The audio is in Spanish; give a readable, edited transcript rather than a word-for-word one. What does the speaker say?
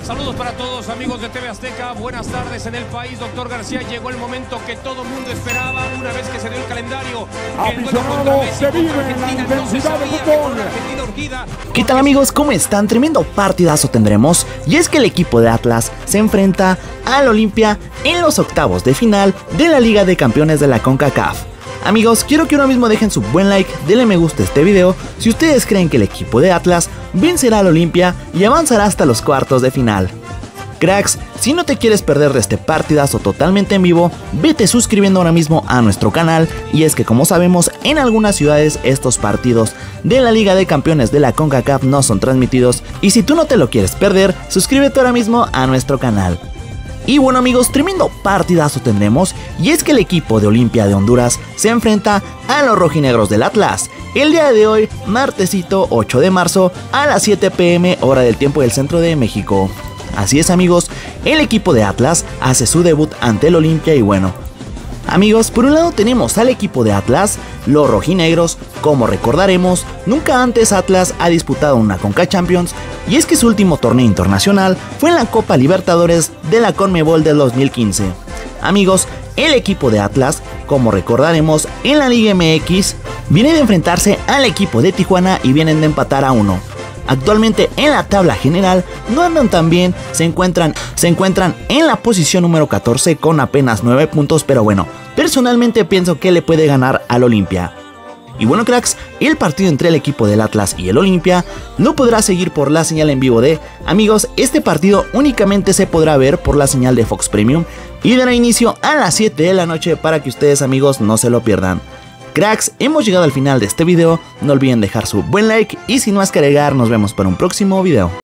Saludos para todos, amigos de TV Azteca. Buenas tardes en el país. Doctor García, llegó el momento que todo el mundo esperaba una vez que se dio el calendario. Aficionados, se vive la intensidad del fútbol. ¿Qué tal, amigos? ¿Cómo están? Tremendo partidazo tendremos. Y es que el equipo de Atlas se enfrenta al Olimpia en los octavos de final de la Liga de Campeones de la CONCACAF. Amigos, quiero que ahora mismo dejen su buen like, denle me gusta a este video si ustedes creen que el equipo de Atlas vencerá al Olimpia y avanzará hasta los cuartos de final. Cracks, si no te quieres perder de este partidazo totalmente en vivo, vete suscribiendo ahora mismo a nuestro canal. Y es que, como sabemos, en algunas ciudades estos partidos de la Liga de Campeones de la CONCACAF no son transmitidos, y si tú no te lo quieres perder, suscríbete ahora mismo a nuestro canal. Y bueno, amigos, tremendo partidazo tendremos, y es que el equipo de Olimpia de Honduras se enfrenta a los rojinegros del Atlas el día de hoy, martesito 8 de marzo a las 7 p.m. hora del tiempo del centro de México. Así es, amigos, el equipo de Atlas hace su debut ante el Olimpia. Y bueno, amigos, por un lado tenemos al equipo de Atlas, los rojinegros. Como recordaremos, nunca antes Atlas ha disputado una Conca Champions, y es que su último torneo internacional fue en la Copa Libertadores de la CONMEBOL del 2015. Amigos, el equipo de Atlas, como recordaremos, en la Liga MX viene de enfrentarse al equipo de Tijuana y vienen de empatar a 1. Actualmente en la tabla general no andan tan bien, se encuentran en la posición número 14 con apenas 9 puntos, pero bueno, personalmente pienso que le puede ganar al Olimpia. Y bueno, cracks, el partido entre el equipo del Atlas y el Olimpia no podrá seguir por la señal en vivo de... Amigos, este partido únicamente se podrá ver por la señal de Fox Premium y dará inicio a las 7 de la noche para que ustedes, amigos, no se lo pierdan. Cracks, hemos llegado al final de este video, no olviden dejar su buen like y sin más que agregar, nos vemos para un próximo video.